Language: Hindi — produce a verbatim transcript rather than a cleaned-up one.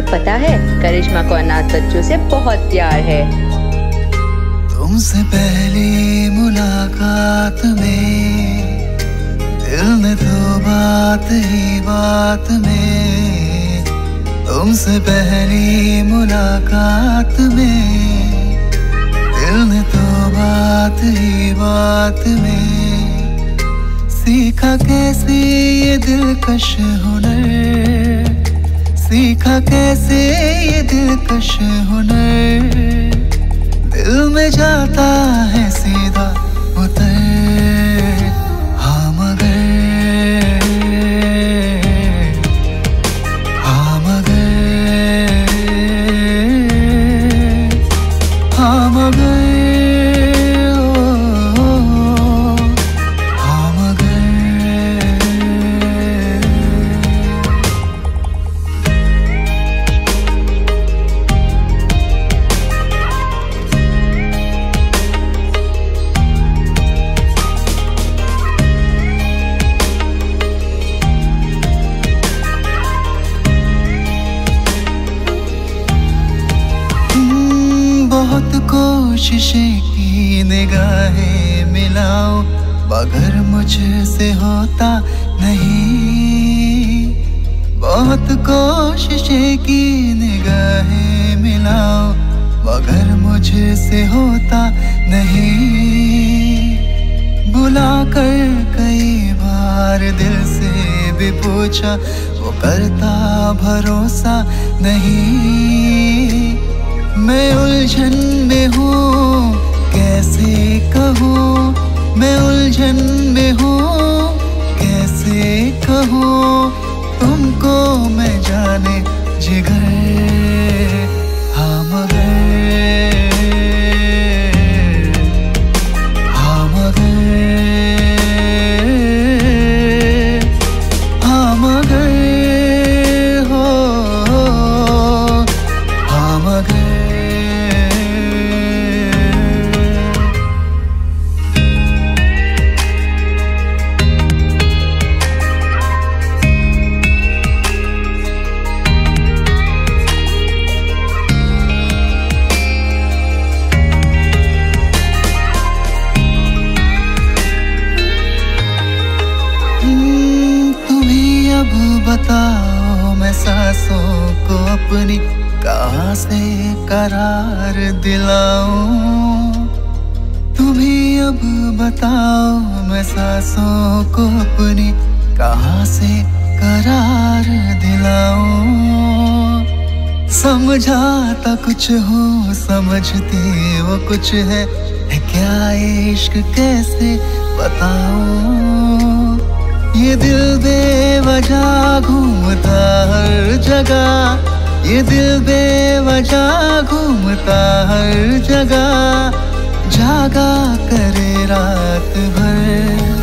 पता है करिश्मा को अनाथ बच्चों से बहुत प्यार है। तुमसे पहली मुलाकात में दिल ने तो बात ही बात में, तुमसे पहली मुलाकात में दिल ने तो बात ही बात में सीखा कैसे ये दिलकश हुनर, सीखा कैसे ये दिलकश हुनर, दिल में जाता है सीधा उतर। हाँ मगर, हाँ मगर, हाँ मगर, बहुत कोशिशें की निगाहें मिलाओ मगर मुझसे होता नहीं, बहुत कोशिशें की निगाहें मिलाओ मगर मुझसे होता नहीं, बुला कर कई बार दिल से भी पूछा वो करता भरोसा नहीं। मैं उलझन में हूँ कैसे कहूँ, मैं उलझन में हूँ कैसे कहूँ तुमको मैं जाने जिगर। हाँ मगर, हाँ मगर, हाँ मगर, हो हाँ मगर। बताओ मैं सांसों को अपनी कहाँ से करार दिलाऊं, तुम ही अब बताओ मैं सांसों को अपनी कहाँ से करार दिलाऊं। समझाता कुछ हो समझती वो कुछ है, है क्या इश्क कैसे बताऊं। ये दिल बेवजह घूमता हर जगह, ये दिल बेवजह घूमता हर जगह, जागा करे रात भर।